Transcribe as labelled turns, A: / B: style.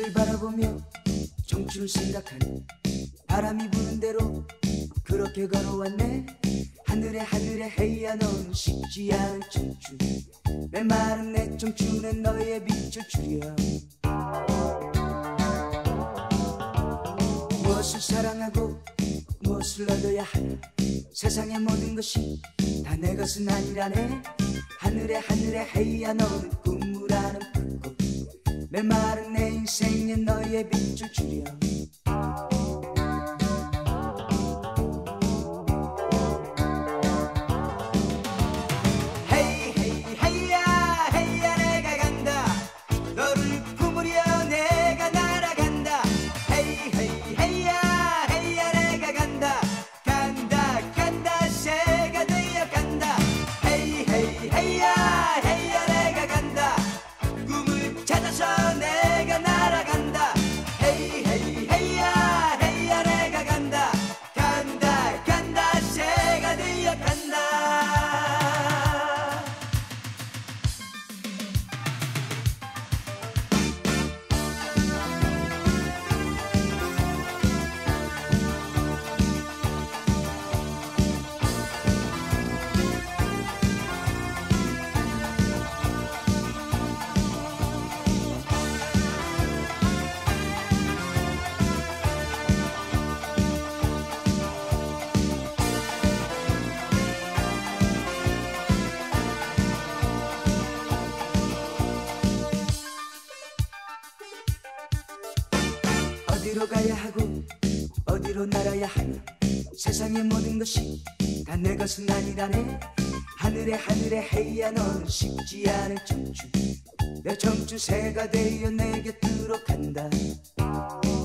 A: 하늘을 바라보며 청춘을 생각하네. 바람이 부는 대로 그렇게 걸어왔네. 하늘에 헤이야 넌 식지 않은 청춘. 메마른 내 청춘에 너의 빛을 주려. 무엇을 사랑하고 무엇을 얻어야 하나. 세상의 모든 것이 다 내 것은 아니라네. 하늘에 헤이야 너는 꿈꾸라는 불꽃. 메마른 내 인생에 너의 빛을 주려. 어디로 가야 하고 어디로 날아야 하나. 세상의 모든 것이 다 내 것은 아니라네. 하늘에 헤이야 너는 식지 않은 청춘. 내 청춘 새가 되어 내 곁으로 간다.